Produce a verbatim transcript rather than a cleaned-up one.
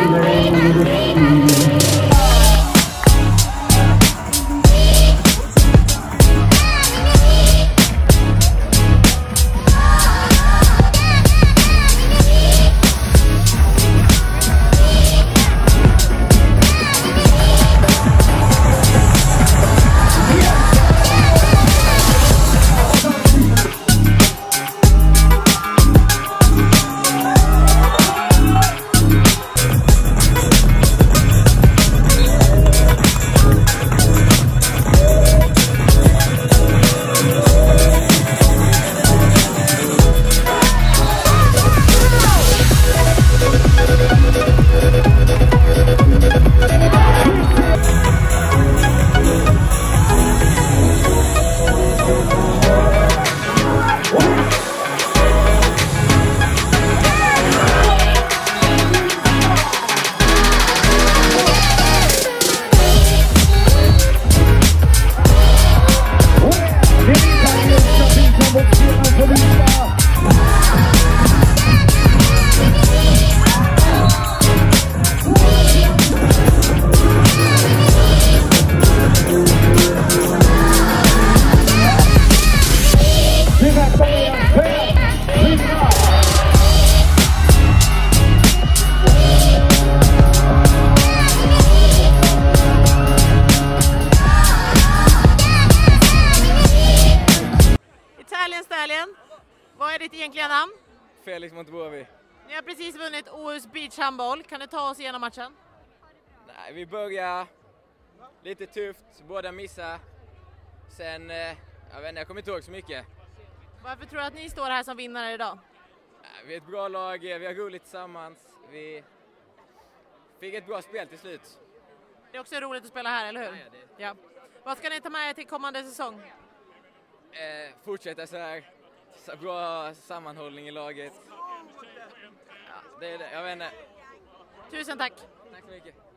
Vad är ditt egentliga namn? Felix Montebovi. Ni har precis vunnit O S Beach handboll. Kan du ta oss igenom matchen? Nej, vi börjar lite tufft, båda missar. Sen, jag vet inte, jag kommer inte ihåg så mycket. Varför tror du att ni står här som vinnare idag? Vi är ett bra lag, vi har roligt tillsammans. Vi fick ett bra spel till slut. Det är också roligt att spela här, eller hur? Ja, det... ja. Vad ska ni ta med er till kommande säsong? Eh, fortsätta så här. Så bra sammanhållning i laget. Ja, det är det, jag vet inte. Tusen tack. Tack så mycket.